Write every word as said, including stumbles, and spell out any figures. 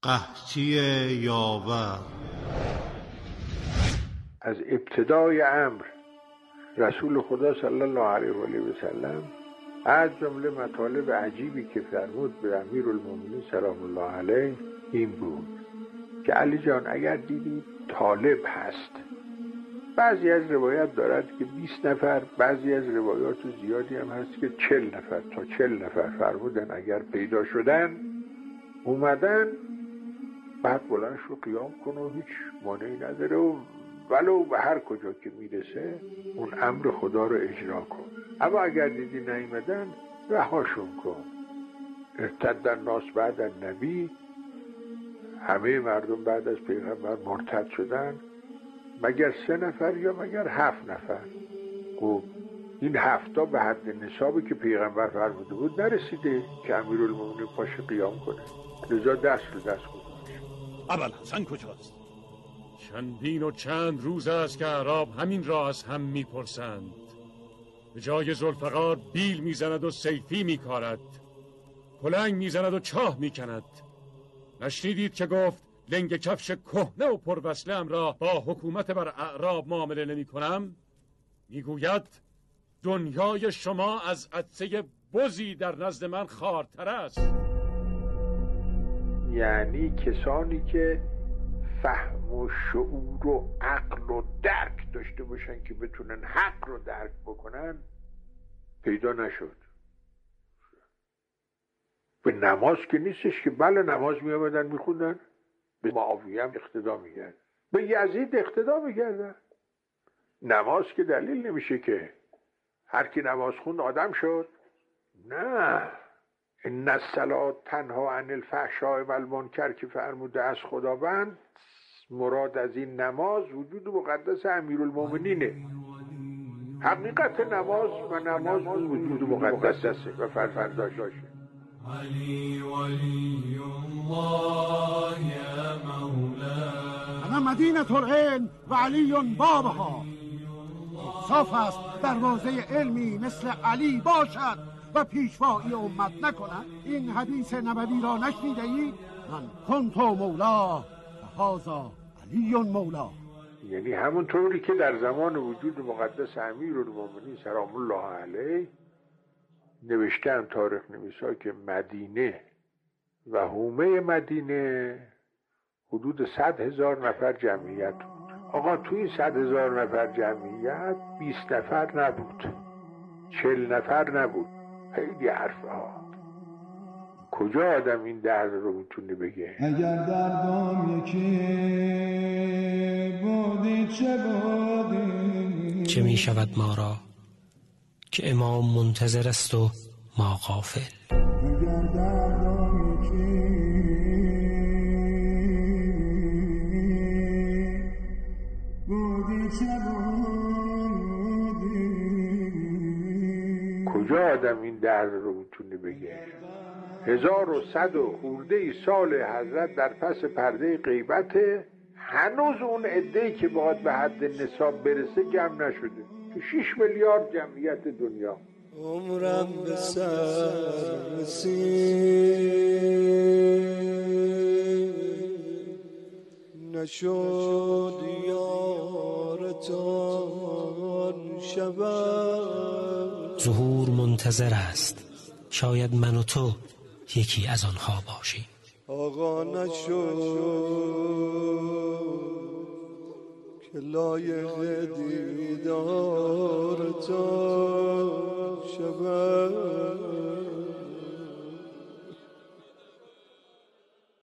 قحطی یاور. از ابتدای امر رسول خدا صلی الله علیه و آله و سلم از جمله مطالب عجیبی که فرمود به امیرالمومنین سلام الله علیه این بود که علی جان اگر دیدی طالب هست، بعضی از روایت دارد که بیست نفر، بعضی از روایات زیادی هم هست که چل نفر تا چل نفر فرمودن اگر پیدا شدن اومدن بعد بلند شو قیام کن و هیچ مانعی نداره و ولو به هر کجا که میرسه اون امر خدا رو اجرا کن. اما اگر دیدی نیومدن رهاشون کن. ارتد الناس بعد النبی، همه مردم بعد از پیغمبر مرتد شدن مگر سه نفر یا مگر هفت نفر. خب این هفتا به حد نصابی که پیغمبر فرموده بود نرسیده که امیرالمومنین پاشه قیام کنه، لذا دست رو دست گذاشت. ابوالحسن کجاست؟ چندین و چند روز است که اعراب همین را از هم میپرسند. به جای ذوالفقار بیل میزند و سیفی میکارد، کلنگ میزند و چاه میکند. نشنیدید که گفت لنگ کفش کهنه و پروسله‌ام را با حکومت بر اعراب معامله نمی کنم؟ میگوید دنیای شما از عطسه بزی در نزد من خارتر است. یعنی کسانی که فهم و شعور و عقل و درک داشته باشن که بتونن حق رو درک بکنن پیدا نشد. به نماز که نیستش که بله نماز می آمدن می خوندن، به معاویه هم اقتدا می کرد، به یزید اقتدا می کردن. نماز که دلیل نمیشه که هر کی نماز خوند آدم شد. نه، ان الصلاة تنها عن الفحشاء و المنکر که فرموده از خداوند، مراد از این نماز وجود مقدس امیرالمومنینه. حقیقت نماز و نماز وجود مقدس است و فرفرداش داشته. علی ولی الله یا مولا انا مدینة العلم و علی بابها. صاف است دروازه علمی مثل علی باشد و پیشوایی امت نکند. این حدیث نبوی را نشنیده اید؟ من کنت مولا و هذا علی مولا. یعنی همونطوری که در زمان وجود مقدس امیرالمومنین سلام الله علیه نوشتن تاریخ نویسا که مدینه و حومه مدینه حدود صد هزار نفر جمعیت بود. آقا توی این صد هزار نفر جمعیت بیست نفر نبود، چل نفر نبود. خیلی حرفه ها. کجا آدم این درد رو میتونه بگه؟ اگر دردم یکی بودی چه بودی، چه می شود ما را که امام منتظر است و ما غافل. اگر دردم یکی بودی چه بودی. کجا آدم این درد رو میتونه بگه؟ هزار و صد و خورده ای سال حضرت در پس پرده غیبته، هنوز اون عده‌ای که باید به حد نصاب برسه جمع نشده. تو شش میلیارد جمعیت دنیا. عمرم به سر رسید نشد یارتان شبم. ظهور منتظر است، شاید من و تو یکی از آنها باشی. آقا نشد که لایق دیدارتان